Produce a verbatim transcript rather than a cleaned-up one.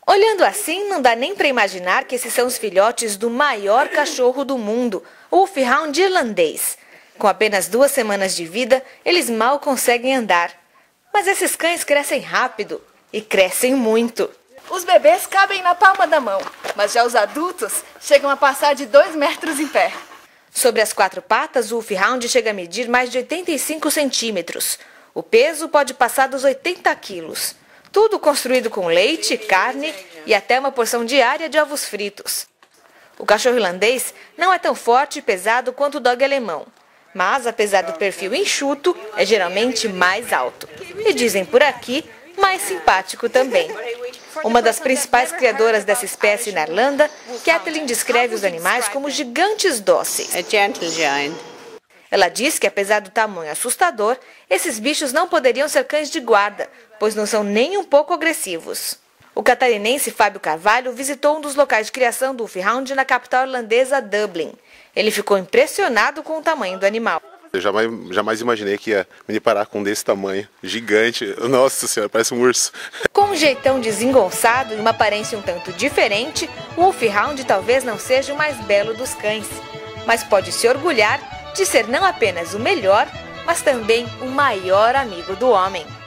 Olhando assim, não dá nem para imaginar que esses são os filhotes do maior cachorro do mundo, o Wolfhound irlandês. Com apenas duas semanas de vida, eles mal conseguem andar. Mas esses cães crescem rápido e crescem muito. Os bebês cabem na palma da mão, mas já os adultos chegam a passar de dois metros em pé. Sobre as quatro patas, o Wolfhound chega a medir mais de oitenta e cinco centímetros. O peso pode passar dos oitenta quilos. Tudo construído com leite, carne e até uma porção diária de ovos fritos. O cachorro irlandês não é tão forte e pesado quanto o dog alemão, mas apesar do perfil enxuto, é geralmente mais alto. E dizem por aqui, mais simpático também. Uma das principais criadoras dessa espécie na Irlanda, Kathleen descreve os animais como gigantes dóceis. Ela diz que, apesar do tamanho assustador, esses bichos não poderiam ser cães de guarda, pois não são nem um pouco agressivos. O catarinense Fábio Carvalho visitou um dos locais de criação do Wolfhound na capital irlandesa, Dublin. Ele ficou impressionado com o tamanho do animal. Eu jamais, jamais imaginei que ia me deparar com um desse tamanho, gigante. Nossa senhora, parece um urso. Com um jeitão desengonçado e uma aparência um tanto diferente, o Wolfhound talvez não seja o mais belo dos cães, mas pode se orgulhar de ser não apenas o melhor, mas também o maior amigo do homem.